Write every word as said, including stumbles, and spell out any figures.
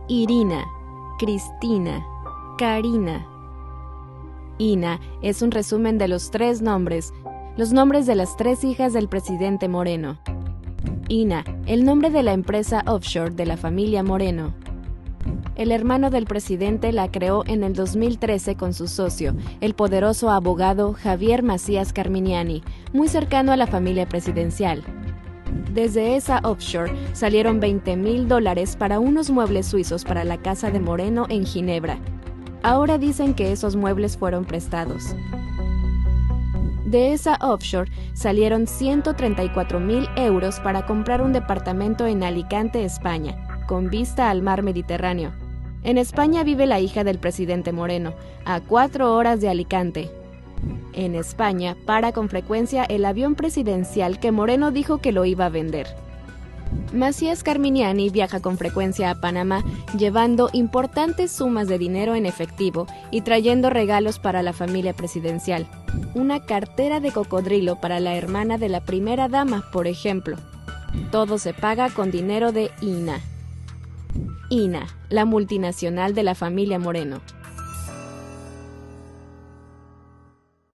Irina, Cristina, Karina. Ina es un resumen de los tres nombres, los nombres de las tres hijas del presidente Moreno. Ina, el nombre de la empresa offshore de la familia Moreno. El hermano del presidente la creó en el dos mil trece con su socio, el poderoso abogado Javier Macías Carminiani, muy cercano a la familia presidencial. Desde esa offshore salieron veinte mil dólares para unos muebles suizos para la casa de Moreno en Ginebra. Ahora dicen que esos muebles fueron prestados. De esa offshore salieron ciento treinta y cuatro mil euros para comprar un departamento en Alicante, España, con vista al mar Mediterráneo. En España vive la hija del presidente Moreno, a cuatro horas de Alicante. En España para con frecuencia el avión presidencial que Moreno dijo que lo iba a vender. Macías Carminiani viaja con frecuencia a Panamá, llevando importantes sumas de dinero en efectivo y trayendo regalos para la familia presidencial. Una cartera de cocodrilo para la hermana de la primera dama, por ejemplo. Todo se paga con dinero de Ina. Ina, la multinacional de la familia Moreno.